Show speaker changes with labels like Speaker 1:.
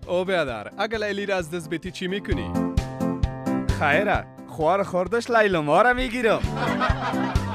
Speaker 1: او برادر اگه لیلی را از دست بیتی چی میکنی؟
Speaker 2: خیره خوار خوردش لیلا ما را میگیرم.